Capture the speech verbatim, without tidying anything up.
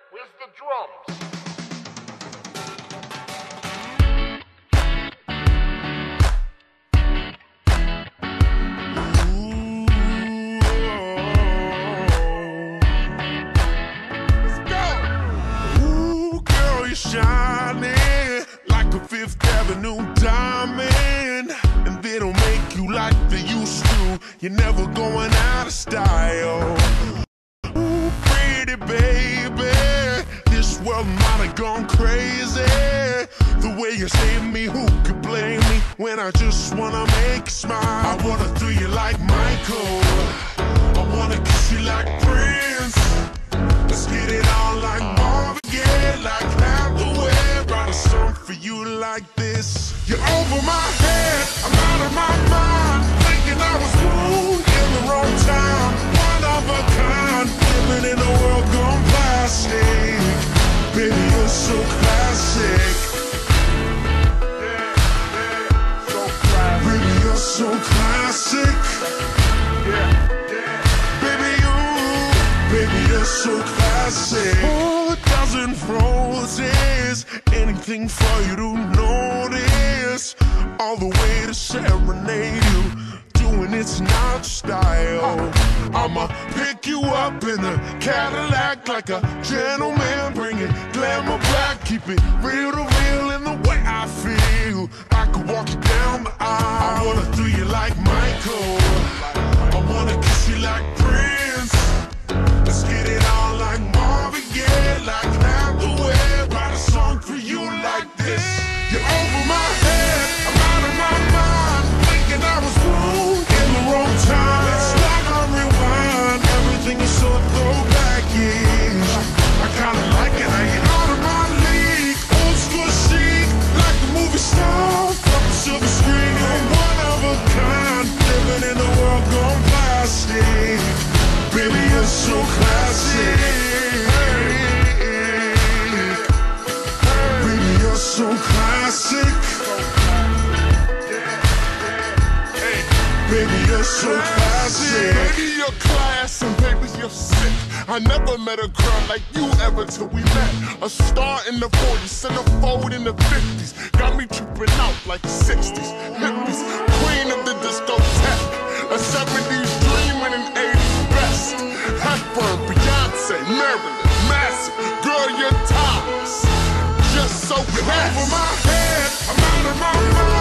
Where's the drums? Shining like a Fifth Avenue diamond, and they don't make you like they used to. You're never going out of style. Ooh, pretty baby, this world might have gone crazy. The way you save me, who could blame me when I just wanna make you smile? I wanna do you like Michael, I wanna kiss you like Prince. Let's get it on like Marvin Gaye, like for you like this. You're over my head, I'm out of my mind, thinking I was born in the wrong time. One of a kind, living in a world gone plastic. Baby, you're so classic. Yeah, yeah, so classic. Baby, you're so classic. Yeah, yeah. Baby, you, baby, you're so classic. Oh, a dozen roses, anything for you to notice, all the way to serenade you, doing it's not style. I'ma pick you up in a Cadillac like a gentleman, bring it glamour back, keep it real to real in the way I feel. I could walk you down the aisle. I wanna do you like Michael, I wanna kiss you like Prince. Let's get it on like Marvin Gaye, like Hathaway. Write a song for you like this. You're over my head, I'm out of my mind, thinking I was born in the wrong time. Let's start on rewind, everything is so throwback-ish. I kinda like it how you're out of my league. Old school chic, like the movie star from the silver screen. You're one of a kind, living in a world gone plastic. Baby, you're so classic. Baby, you're so classic. Baby, you're so classic. Baby, you're class and baby, you're sick. I never met a girl like you ever till we met. A star in the forties, centerfold in the fifties. Got me tripping out like sixties. Hippies, queen of the discotheque. A seventies dream and an eighties best. Hepburn, Beyonce, Marilyn, massive. Girl, you're timeless. Just so You're over my head, I'm out of my mind.